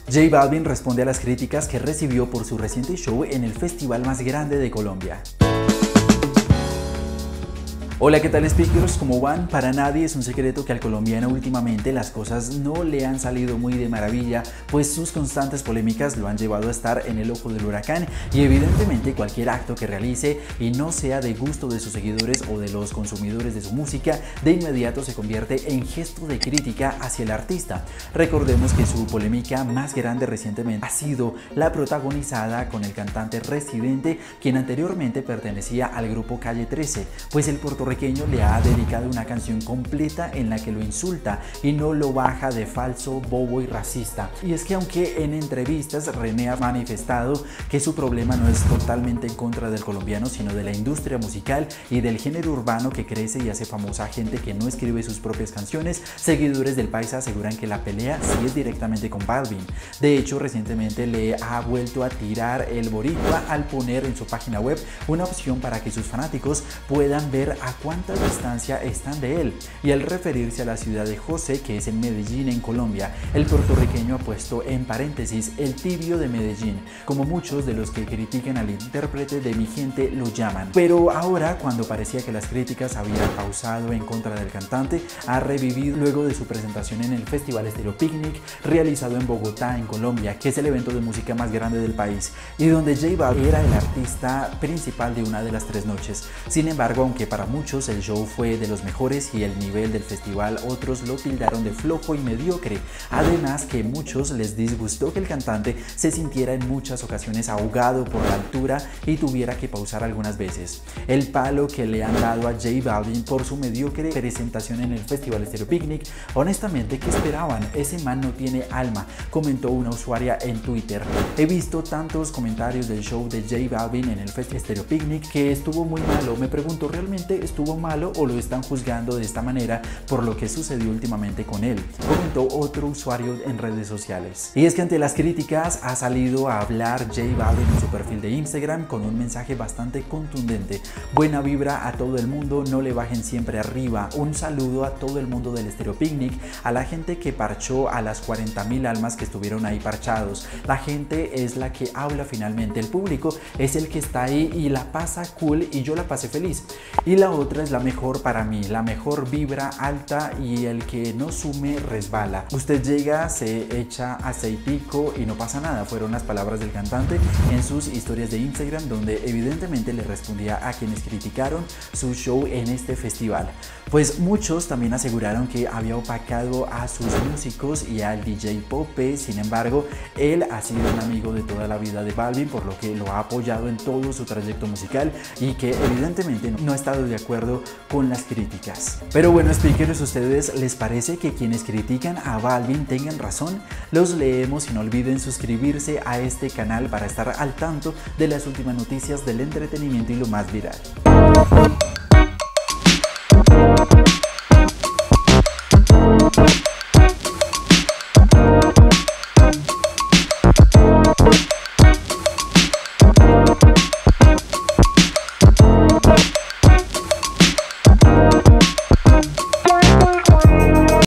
J Balvin responde a las críticas que recibió por su reciente show en el festival más grande de Colombia. Hola, ¿qué tal, speakers? ¿Cómo van? Para nadie es un secreto que al colombiano últimamente las cosas no le han salido muy de maravilla, pues sus constantes polémicas lo han llevado a estar en el ojo del huracán y evidentemente cualquier acto que realice y no sea de gusto de sus seguidores o de los consumidores de su música, de inmediato se convierte en gesto de crítica hacia el artista. Recordemos que su polémica más grande recientemente ha sido la protagonizada con el cantante Residente, quien anteriormente pertenecía al grupo Calle 13, pues el puertorriqueño le ha dedicado una canción completa en la que lo insulta y no lo baja de falso, bobo y racista. Y es que aunque en entrevistas René ha manifestado que su problema no es totalmente en contra del colombiano, sino de la industria musical y del género urbano que crece y hace famosa a gente que no escribe sus propias canciones, seguidores del Paisa aseguran que la pelea sí es directamente con Balvin. De hecho, recientemente le ha vuelto a tirar el boricua al poner en su página web una opción para que sus fanáticos puedan ver a cuánta distancia están de él, y al referirse a la ciudad de José, que es en Medellín, en Colombia, el puertorriqueño ha puesto en paréntesis el tibio de Medellín, como muchos de los que critican al intérprete de Mi Gente lo llaman. Pero ahora, cuando parecía que las críticas habían pausado en contra del cantante, ha revivido luego de su presentación en el Festival Estéreo Picnic realizado en Bogotá, en Colombia, que es el evento de música más grande del país y donde J Balvin era el artista principal de una de las 3 noches. Sin embargo, aunque para muchos el show fue de los mejores y el nivel del festival otros lo tildaron de flojo y mediocre, además que muchos les disgustó que el cantante se sintiera en muchas ocasiones ahogado por la altura y tuviera que pausar algunas veces. El palo que le han dado a J Balvin por su mediocre presentación en el Festival Estéreo Picnic, honestamente, ¿qué esperaban? Ese man no tiene alma, comentó una usuaria en Twitter. He visto tantos comentarios del show de J Balvin en el Festival Estéreo Picnic que estuvo muy malo. Me pregunto, ¿realmente estuvo malo o lo están juzgando de esta manera por lo que sucedió últimamente con él?, comentó otro usuario en redes sociales. Y es que ante las críticas ha salido a hablar J Balvin en su perfil de Instagram con un mensaje bastante contundente: buena vibra a todo el mundo, no le bajen siempre arriba, un saludo a todo el mundo del Estéreo Picnic, a la gente que parchó, a las 40.000 almas que estuvieron ahí parchados. La gente es la que habla finalmente, el público es el que está ahí y la pasa cool y yo la pasé feliz. Y la otra es la mejor para mí, la mejor vibra alta y el que no sume resbala. Usted llega, se echa aceitico y no pasa nada, fueron las palabras del cantante en sus historias de Instagram, donde evidentemente le respondía a quienes criticaron su show en este festival. Pues muchos también aseguraron que había opacado a sus músicos y al DJ Pope. Sin embargo, él ha sido un amigo de toda la vida de Balvin, por lo que lo ha apoyado en todo su trayecto musical y que evidentemente no ha estado de acuerdo con las críticas. Pero bueno, speakers, ¿ustedes les parece que quienes critican a Balvin tengan razón? Los leemos y no olviden suscribirse a este canal para estar al tanto de las últimas noticias del entretenimiento y lo más viral.